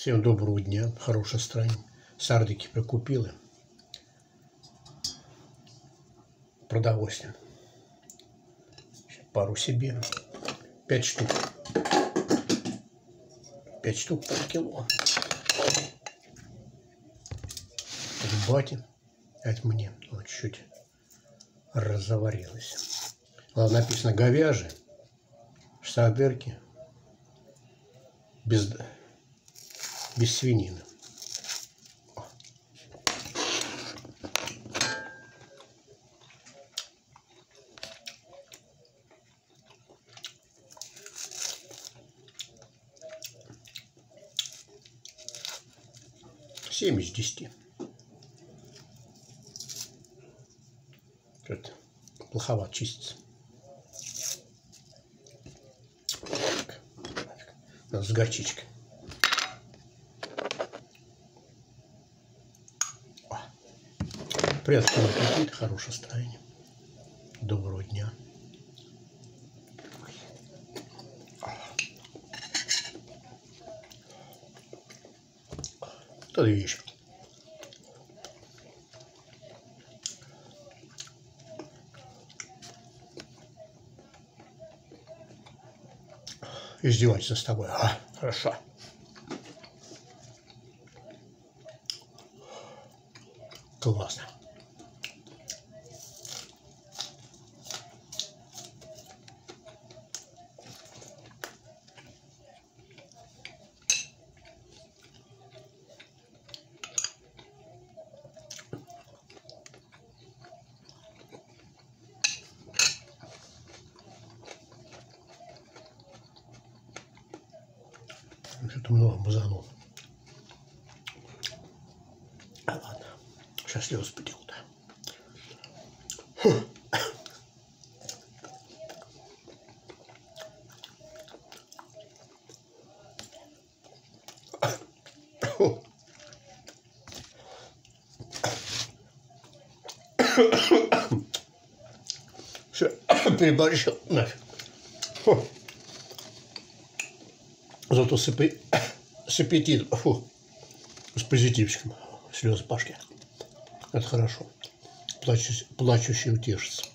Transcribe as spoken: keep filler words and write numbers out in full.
Всем доброго дня, хорошей стране. Сардики прикупили. Продовольствие. Пару себе. Пять штук. Пять штук по кило. Это бате. Это мне. Вот чуть-чуть раззаварилось. Ладно, написано говяжий. Сардельки. Без... без свинины. семь из десяти. Что-то плоховато чистится. С горчичкой. Приятного аппетита, хорошего настроения. Доброго дня. Тогда вещь. Издеваться с тобой. А, хорошо. Классно. Что-то много мазанул. А ладно, сейчас слезы потекут. Все, переборщил нафиг. Фу. Зато с, аппи... с аппетитом, фу, с позитивчиком, слезы пошли. Это хорошо. Плачущий, плачущий утешится.